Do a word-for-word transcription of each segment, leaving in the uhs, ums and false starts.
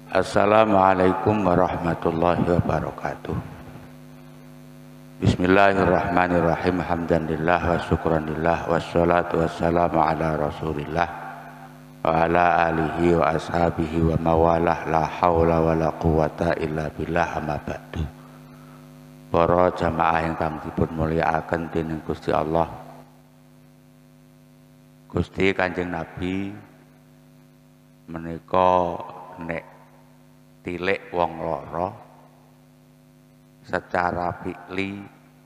Assalamualaikum warahmatullahi wabarakatuh. Bismillahirrahmanirrahim. Hamdanillah wa syukranillah wassalatu wassalamu ala rasulillah wa ala alihi wa ashabihi wa mawalah la hawla wa la quwata illa billah amma ba'du. Para jamaah ingkang dipun mulyakaken dening Gusti Allah, Gusti Kanjeng Nabi menika nek tilik wong loro secara fikli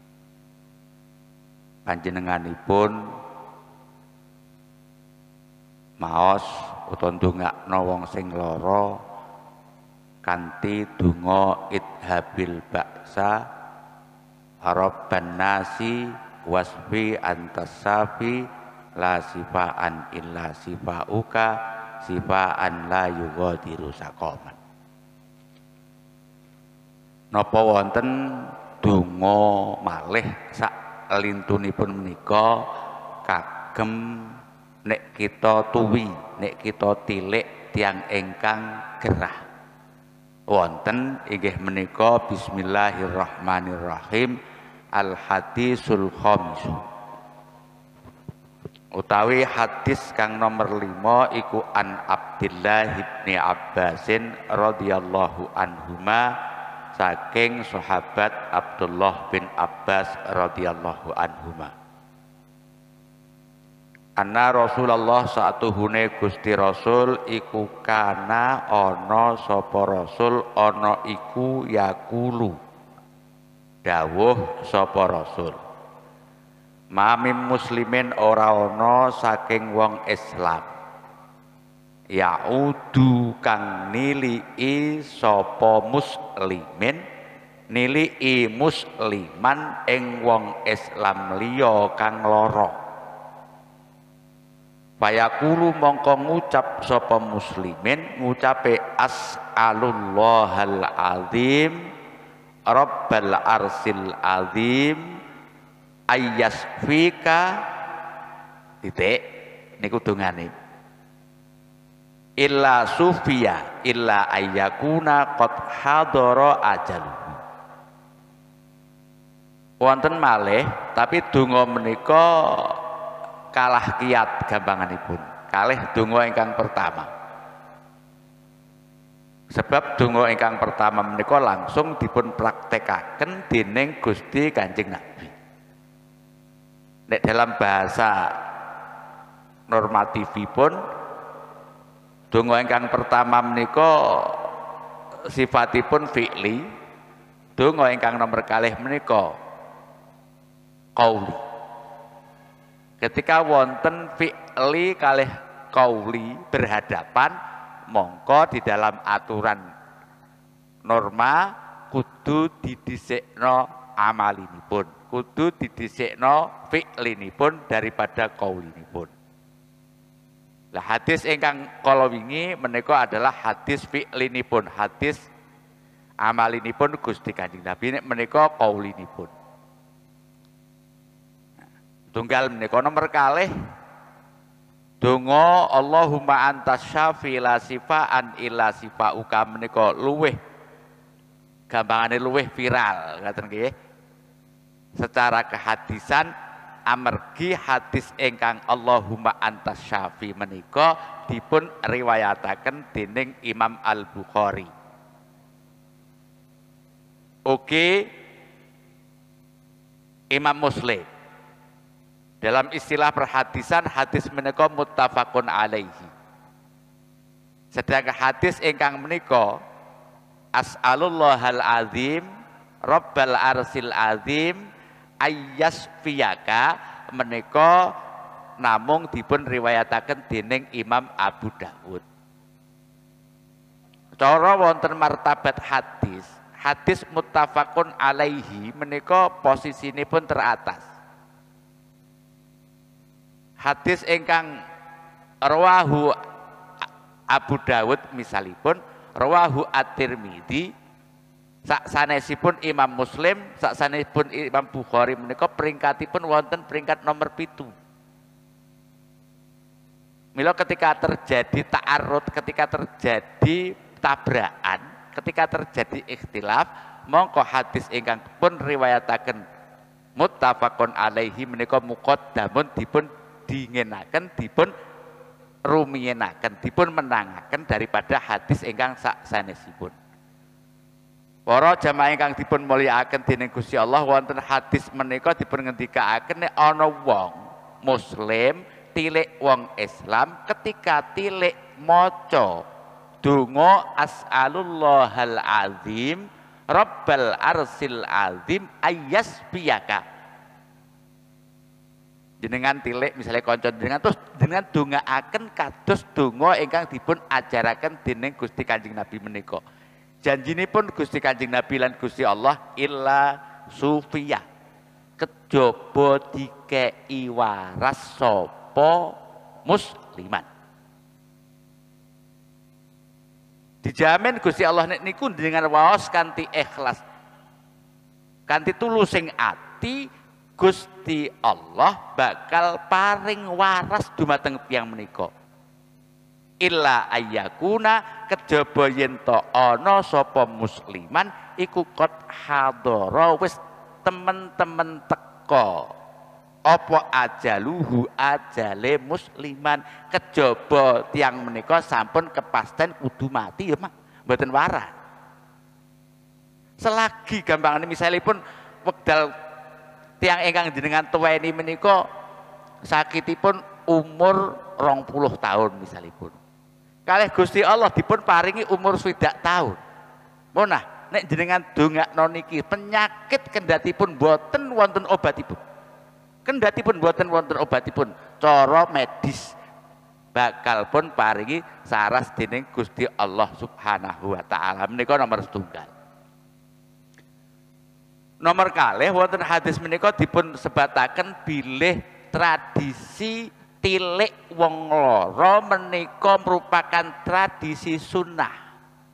panjenenganipun maos utawa ndongakno wong sing lara kanthi donga idhabil ba'sa rabban nasi wasfi antasafi la sifaan illa sifauka sifaan la yughadiru saqaman. Napa wonten donga malih sak lintunipun menika kagem nek kita tuwi, nek kita tilik tiang ingkang gerah. Wonten inggih menika bismillahirrahmanirrahim al hadisul khamis. Utawi hadis kang nomor lima iku an Abdillah ibni Abbasin radhiyallahu anhuma, saking sahabat Abdullah bin Abbas radhiyallahu anhuma. Anna Rasulullah saatuhune Gusti Rasul iku kana ana sapa Rasul ana iku yakulu dawuh sapa Rasul. Mamim muslimin ora ana saking wong Islam yaudu kang nilii sapa muslimin nilii musliman ing wong Islam liya kang lara. Fayaqulu mongko ngucap sapa muslimin ngucape as'alullahal azim rabbal arsil azim ayyasfika titik niku dongane illa sufiya illa ayyakuna qad hadara ajal. Wonten malih tapi donga menika kalah kiat gampanganipun kalih donga ingkang pertama, sebab donga ingkang pertama menika langsung dipun praktekaken dening Gusti Kanjeng Nabi. Nek dalam bahasa normatifipun donga ingkang pertama menika sifatipun fi'li, donga ingkang nomor kalih menika qauli. Ketika wonten fi'li kalih qauli berhadapan, mongko di dalam aturan norma kudu didhisikno amalinipun, kudu didhisikno fi'linipun daripada qaulinipun. Lah hadis ingkang kala wingi menika adalah hadis fi'linipun, hadis amalinipun Gusti Kanjeng Nabi menika qaulinipun. Nah, tunggal menika nomor kalih donga Allahumma antas syafi la sifaan illa sifauka menika luweh gampangane luweh viral ngaten nggih. Secara kehadisan amargi hadis ingkang Allahumma antas syafi menika dipun riwayataken dening Imam Al-Bukhari. Oke, Imam Muslim. Dalam istilah perhadisan hadis menika muttafaqun alaihi. Sedangkan hadis ingkang menika as'alullahal azim rabbal arsil azim ayyasfiyaka menika namung dipun riwayataken dening Imam Abu Dawud. Cara wonten martabat hadis, hadis muttafaqun alaihi menika posisinipun teratas. Hadis ingkang rawahu Abu Dawud misalipun rawahu At-Tirmidzi, saksanesipun Imam Muslim, saksanesipun Imam Bukhari menika peringkatipun wonten peringkat nomor pitu. Mila ketika terjadi ta'arud, ketika terjadi tabrakan, ketika terjadi ikhtilaf, mongko hadis ingkang pun riwayataken muttafaqun alaihi menika muqaddamun dipun dingenaken, dipun rumiyenaken, dipun menangaken daripada hadis ingkang sak sanesipun. Para jamaah ingkang dipun mulyakaken dening Gusti Allah, wonten hadis menika dipun ngendikaaken nek ana wong muslim tilik wong Islam ketika tilik maca donga as'alullahal azim rabbal arsil azim ayyasbiyaka. Jenengan tilik misalnya kanca jenengan terus jenengan dongaaken kados donga ingkang dipun ajaraken dening Gusti Kanjeng Nabi menika. Janjinipun Gusti Kanjeng Nabi lan Gusti Allah illa sufiyah, kejaba dikei waras sapa musliman. Dijamin Gusti Allah nek niku dengan waos kanthi ikhlas, kanthi tulusing ati, Gusti Allah bakal paring waras dumateng tiyang menika. Illa ayyakuna, kejaba yen to ana sapa musliman iku qad hadara wis temen-temen teka apa ajaluhu ajale musliman, kejaba tiang menika sampun kepasten kudu mati ya mak, mboten waras. Selagi gampangane misalipun wekdal tiang ingkang jenengan tuweni menika sakitipun umur rong puluh tahun misalipun, kalih Gusti Allah dipun paringi umur swidak tahun. Monah nek jenengan dongakno niki penyakit kendatipun boten wonten obatipun, kendatipun boten wonten obatipun, cara medis bakal pun paringi saras dening Gusti Allah Subhanahu wa taala. Menika nomor setunggal. Nomor kalih wonten hadis menika dipun sebataken bilih tradisi tilik wong lara menika merupakan tradisi sunnah.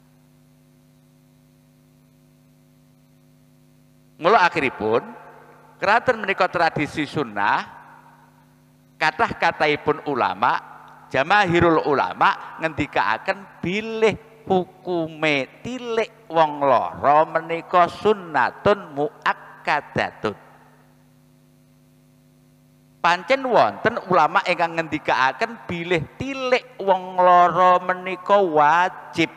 Mula akhiripun kraton menika tradisi sunnah, kathah kataipun ulama, jamaahirul ulama ngendikaaken bilih hukume tilik wong lara menika sunnatun muakkadatun. Pancen wonten ulama ingkang ngendikaaken bilih tilik wong lara menika wajib.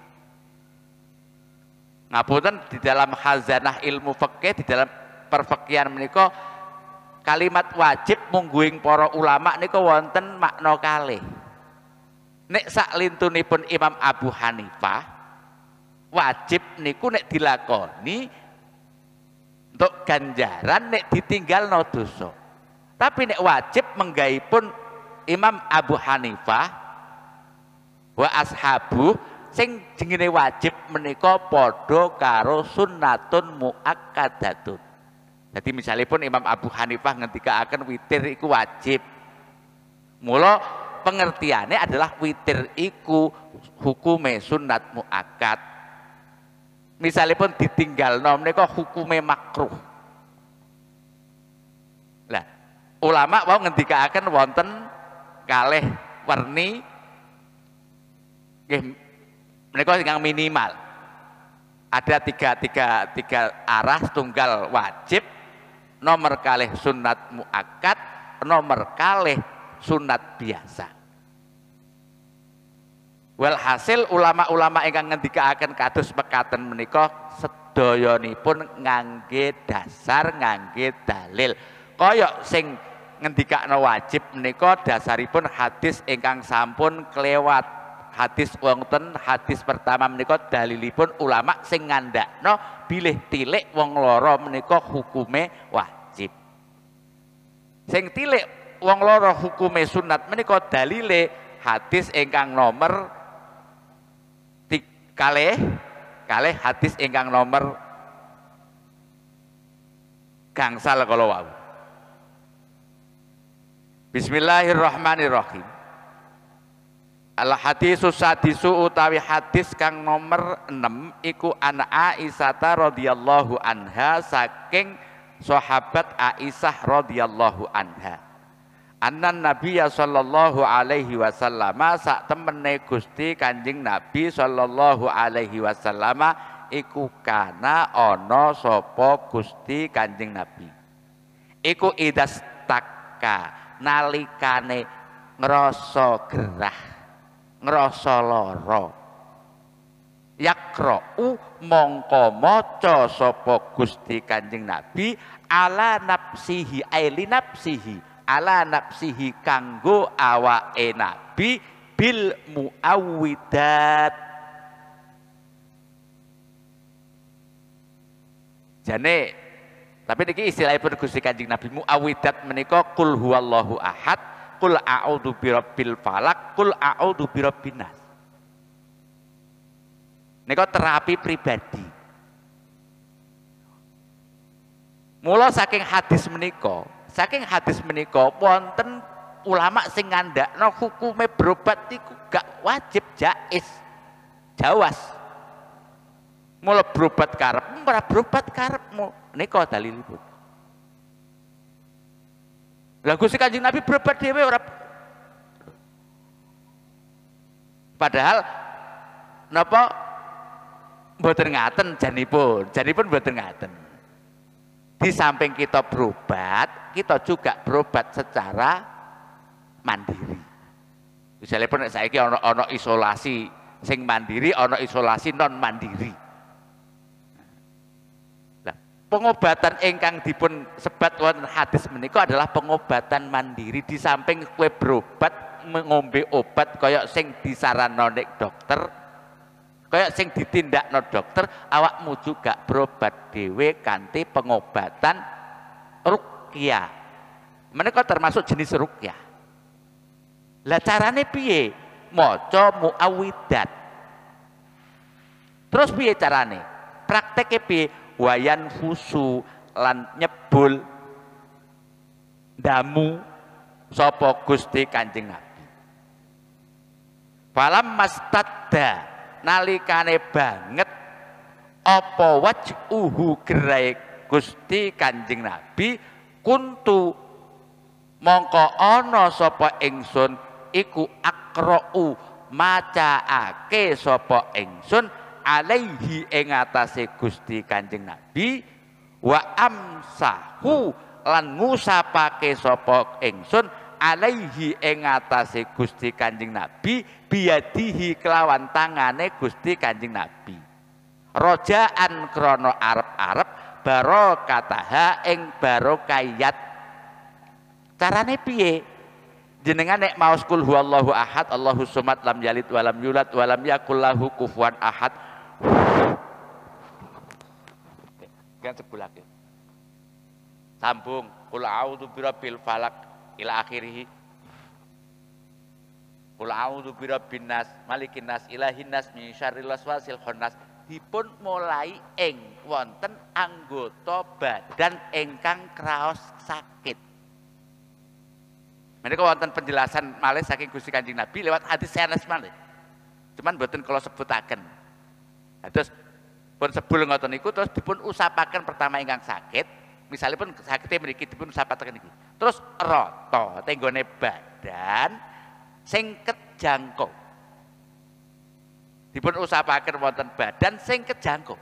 Ngapunten di dalam khazanah ilmu fikih, di dalam perfikihan menika kalimat wajib mungguing para ulama nika wonten makna kalih. Nek saklintunipun Imam Abu Hanifah, wajib niku nek dilakoni untuk ganjaran, nek ditinggalno dosa. Tapi nek wajib menggaipun Imam Abu Hanifah wa ashabu sing jengine wajib menika padha karo sunnatun muakkadatun. Jadi misalipun Imam Abu Hanifah ngendikaaken witir iku wajib. Mula pengertiannya adalah witir iku hukume sunnat muakkad. Misalipun ditinggalno menika hukume makruh. Lah ulama wau ngendikaaken wonten kalih werni nggih menika ingkang minimal. Ada tiga, tiga, tiga arah, tunggal wajib, nomor kalih sunat muakkad, nomor kalih sunat biasa. Walhasil ulama-ulama ingkang ngendikaaken kados mekaten menika sedayanipun ngangge dasar, ngangge dalil. Kaya sing ngendikakno wajib menika dasaripun hadis ingkang sampun kelewat. Hadis wonten hadis pertama menika dalilipun ulama sing ngandakno bilih tilik wong lara menika hukume wajib. Sing tilik wong lara hukume sunat menika dalile hadis ingkang nomor kalih kalih hadis ingkang nomor gangsal kala wau. Bismillahirrahmanirrahim. Al hadisus sadisu utawi hadis kang nomor enam iku an Aisyah radhiyallahu anha saking sahabat Aisyah radhiyallahu anha. Annan Nabiya sallallahu alaihi wasallam sak temene Gusti Kanjeng Nabi sallallahu alaihi wasallam iku kana ana sapa Gusti Kanjeng Nabi. Iku idastaka nalikane ngrasa gerah, ngrasa lara. Yakra'u mongko maca sapa Gusti Kanjeng Nabi ala nafsihi aili nafsihi ala nafsihi kanggo awake Nabi bil muawwidat. Jane tapi niki istilahipun Gusti Kanjeng Nabi muawwidat menika qul huwallahu ahad, qul a'udzu birabbil falaq, qul a'udzu birabbin nas. Nika terapi pribadi. Mula saking hadis menika Saking hadis menika wonten ulama sing ngandakno hukume berobat iku gak wajib, jaiz, jawas. Mula berobat karepmu ora berobat karepmu. Nika dalilipun. Lah Gusti Kanjeng Nabi berobat dhewe ora. Padahal napa mboten ngaten janipun. Janipun mboten ngaten. Di samping kita berobat, kita juga berobat secara mandiri. Misalnya pun saiki ono ono isolasi sing mandiri, ono isolasi non mandiri. Nah, pengobatan ingkang dipun sebat wonten hadis menika adalah pengobatan mandiri. Di samping kowe berobat ngombe obat kaya sing disaranno nek dokter, kayak sing ditindakno dokter, awakmu juga berobat dhewe kanthi pengobatan ruqyah. Menika termasuk jenis ruqyah. Lah carane piye? Maca muawwidat. Terus piye carane? Prakteke piye? Wayan fusu lan nyebul damu sapa Gusti Kanjeng Nabi. Falam mastadda nalikane banget apa wajhuhu gerai Gusti Kanjeng Nabi kuntu mongko ana sapa ingsun iku akra'u macaake sapa ingsun alaihi ing atase Gusti Kanjeng Nabi wa amsahu lan ngusapake sapa ingsun alaihi ing atase Gusti Kanjeng Nabi biadihi kelawan tangane Gusti Kanjeng Nabi rojaan krana arep-arep barokataha ing barokayat. Carane piye? Jenengan nek maos kul huwallahu ahad Allahu somad lam yalid walam yulad walam yakul lahu kufuwan ahad. Kan sebulake. Sambung kul a'udzu birabbil falaq ila akhirih. Kul a'udzu birabbin nas malikin nas ilahin nas min syarril waswasil khannas. Dipun mulai ing wonten anggota badan ingkang kraos sakit. Menika wonten penjelasan malih saking Gusti Kanjeng Nabi lewat hadis sanes malih. Cuman mboten kula sebutaken. Terus pun sebul ngoten niku terus dipun usapaken pertama ingkang sakit, misalnya pun sakitnya mriki dipun usapaken iki. Terus rata tenggone badan sing kejangkau. Dipun usapaken wonten badan sing kejangkau.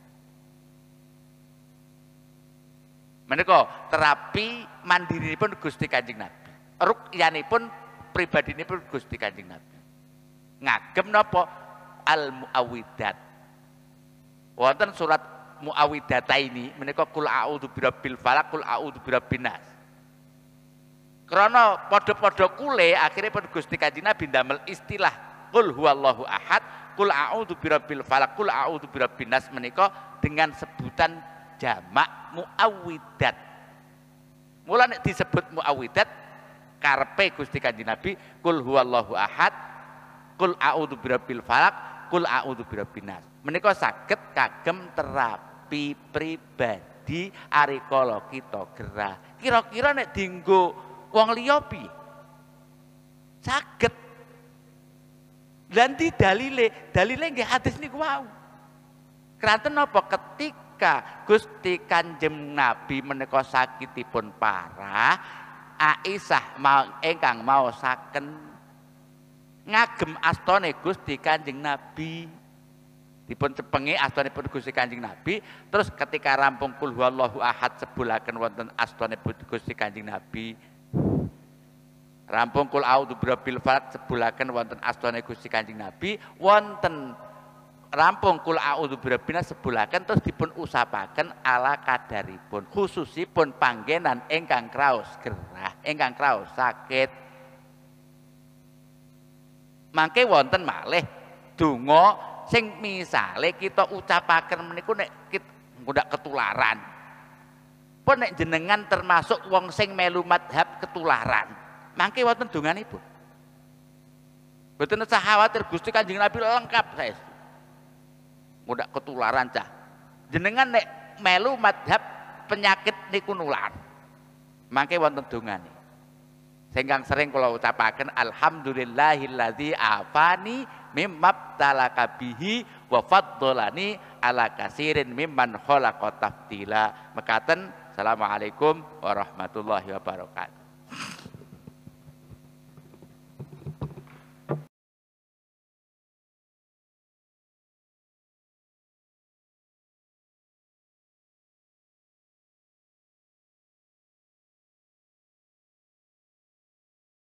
Menika terapi mandirinipun Gusti Kanjeng Nabi. Ruqyanipun pribadinipun Gusti Kanjeng Nabi. Ngagem napa al muawwidat. Wonten surat muawwidataini menika kul a'udzu birabbil falaq kul a'udzu birabbin nas. Krana padha-padha kule akhirnya pun Gusti Kanjeng Nabi ndamel istilah kul huwallahu ahad kul a'udzu birabbil falaq kul a'udzu birabbin nas menika dengan sebutan jamak muawwidat. Mula nek disebut muawwidat karepe Gusti Kanjeng Nabi kul huwallahu ahad kul a'udzu birabbil falaq kul a'udzu birabbin nas. Menika saged kagem terapi pribadi arikala kita gerah. Kira-kira nek dienggo wong liya piye? Saged. Lan di dalile, dalile nggih hadis niku wau. Kranten napa ketika Gusti Kanjeng Nabi menika sakitipun parah Aisyah mau ingkang maosaken ngagem astane Gusti Kanjeng Nabi. Dipun cepengi astanipun Gusti Kanjeng Nabi, terus ketika rampung kul huwallahu ahad sebulaken wonten astanipun Gusti Kanjeng Nabi. Rampung kul a'udzu birabbil falaq sebulaken wonten astane Gusti Kanjeng Nabi, wonten rampung kul a'udzu birabbin nas sebulaken terus dipun usapaken ala kadaripun, khususipun panggenan ingkang kraos gerah, ingkang kraos sakit. Mangke wonten malih donga sing misale kita ucapaken meniku nek kita ndak ketularan. Pun nek jenengan termasuk wong sing melu madhab ketularan. Mangke wonten donganipun. Mboten usah khawatir Gusti Kanjeng Nabi lengkap saestu. Ndak ketularan cah. Jenengan nek melu madhab penyakit niku nular. Mangke wonten dongane. Singkang sering kula ucapaken alhamdulillahilladzi afani mimma talaka bihi wa faddalani ala kasirin mimman khalaqa tafdila. Mekaten, assalamualaikum warahmatullahi wabarakatuh.